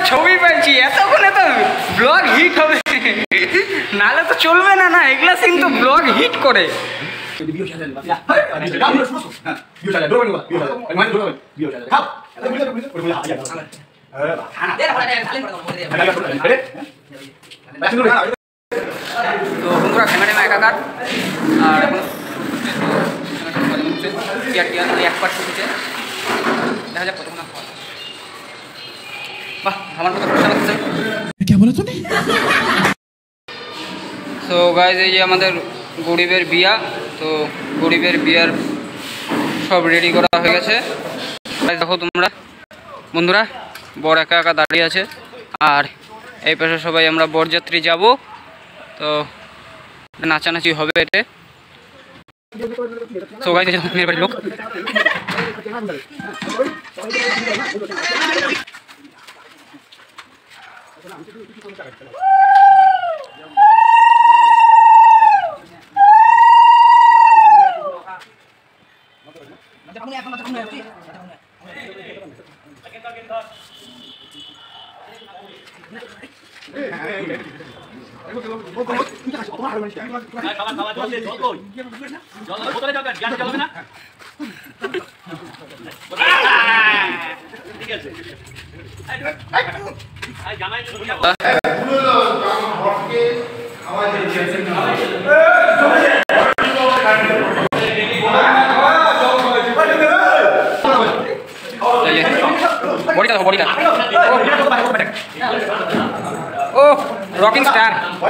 ছবি পাইছি, এতক্ষণে তো ব্লগ হিট হবে, নাহলে তো চলবে না। না এগুলা সিন তো ব্লগ হিট করে। তো বন্ধুরা ক্যামেরা একাকার, আর এক পার্ট ফুটেছে, দেখা যাক কতক্ষণ হয়। বাহ, আমার মতো পয়সা লাগছে। তো গাইজ এই যে আমাদের গরিবের বিয়া, তো গরিবের বিয়ার সব রেডি করা হয়ে গেছে। দেখো তোমরা বন্ধুরা, বর একা একা দাঁড়িয়ে আছে, আর এই পাশে সবাই আমরা বরযাত্রী যাব। তো নাচানাচি হবে এতে। তো গাইজ মেয়ের বাড়ির লোক, বডিটা ও রকিং স্টার।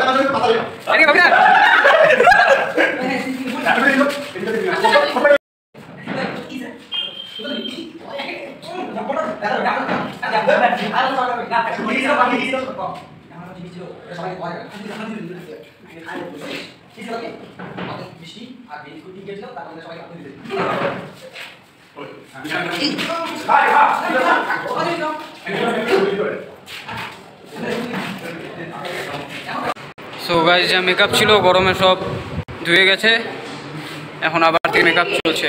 সো গাইস, যা মেকআপ ছিল গরমে সব ধুয়ে গেছে, এখন আবার থেকে মেকআপ চলছে।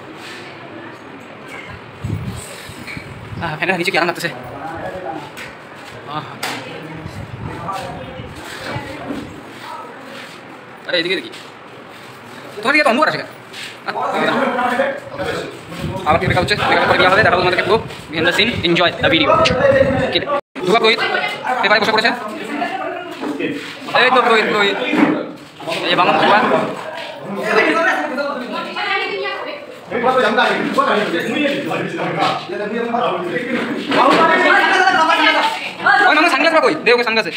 ফ্যানের নিচে কি আরাম লাগতেছে। আরে এদিকে দেখি, তোমার দিকে তো অন্ধকার আছে। আবার মেকআপ হচ্ছে, মেকআপ করে দেওয়া হবে, তারপর তোমাদেরকে পুরো behind the scene enjoy the video. ধুকা রোহিত পেপারে বসে পড়েছে, এই তো রোহিত রোহিত এই যে বামন ধুয়া। ওই মানুষ সানগ্লাস বা কই দে, ওকে সানগ্লাসে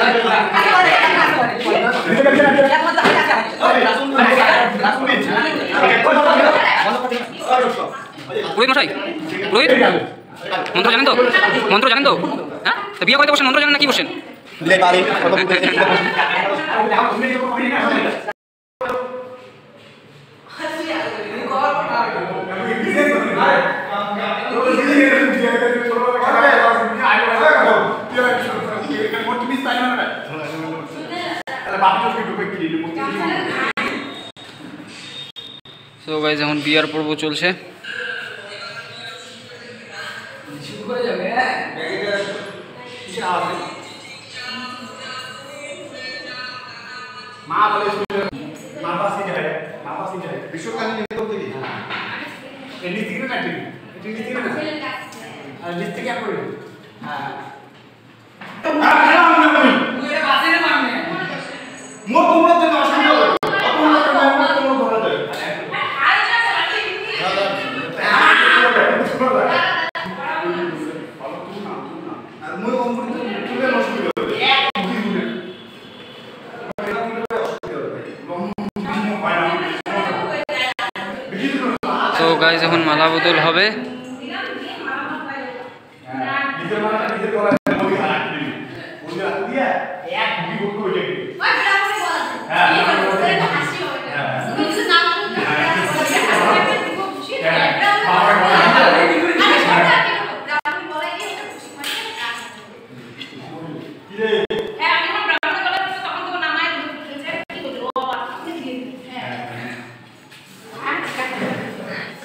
রোহিত মশাই। রোহিত মন্ত্র জানেন তো? মন্ত্র জানেন তো? হ্যাঁ, বিয়ে করতে বসেন, মন্ত্র জানেন না কি বসেন? সো গাইস, এখন বিয়ার পর্ব চলছে। তো গাইস, এখন মালা বদল হবে।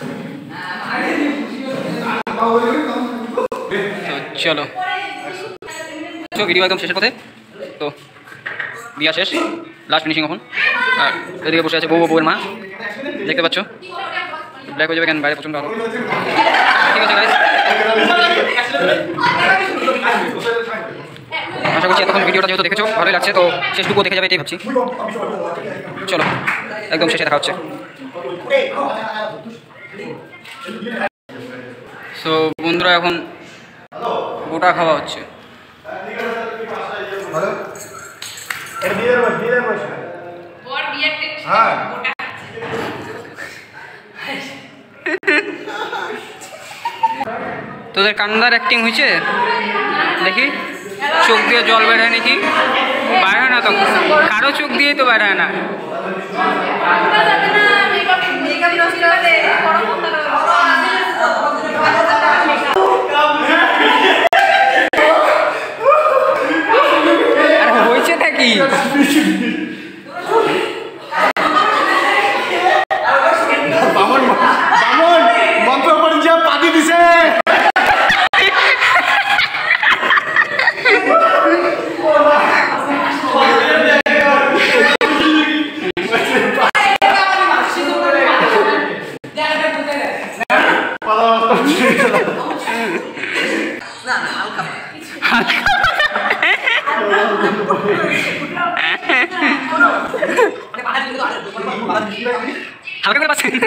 চলো। ভিডিও একদম শেষের পথে। তো বিয়া শেষ, লাস্ট ফিনিশিং এখন। আর এদিকে বসে আছে বউয়ের মা, দেখতে পাচ্ছ। ব্ল্যাক হয়ে যাবে কেন, বাইরে প্রচণ্ড আলো। ঠিক আছে গাইস, আশা করছি এতক্ষণ ভিডিওটা যেহেতু দেখেছো ভালোই লাগছে, তো শেষটুকুও দেখে যাবে এটাই ভাবছি। চলো একদম শেষে দেখা হচ্ছে। সো বন্ধুরা এখন গোটা খাওয়া হচ্ছে। তোদের কান্দার অ্যাক্টিং হয়েছে দেখি, চোখ দিয়ে জল বেরোয় নাকি? বেরোয় না তো, কারো চোখ দিয়েই তো বেরোয় না। হয়েছে নাকি? হালকা করে পাচ্ছেন।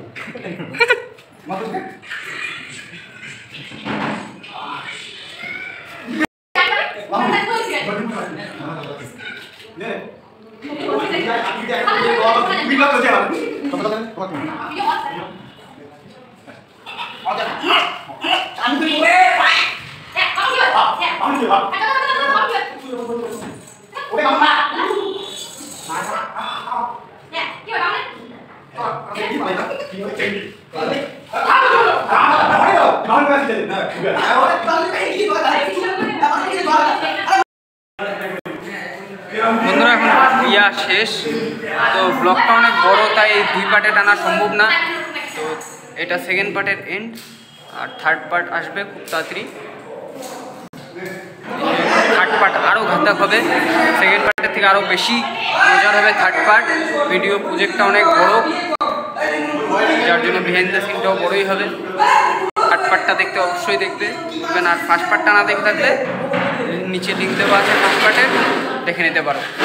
বন্ধুরা এখন বিয়া শেষ, তো ব্লগটা অনেক বড়, তাই 2 পার্টে টানা সম্ভব না। তো এটা সেকেন্ড পার্টের এন্ড, আর থার্ড পার্ট আসবে খুব তাড়াতাড়ি। থার্ড পার্ট আরও ঘাতক হবে, সেকেন্ড পার্টের থেকে আরও বেশি মজার হবে থার্ড পার্ট। ভিডিও প্রজেক্টটা অনেক বড়, যার জন্য বিহাইন্ড দ্য সিনটাও বড়ই হবে। থার্ড পার্টটা দেখতে অবশ্যই দেখবে, আর ফার্স্ট পার্টটা না দেখে থাকলে নিচে লিঙ্ক দেওয়া আছে ফার্স্ট পার্টের, দেখে নিতে পারো।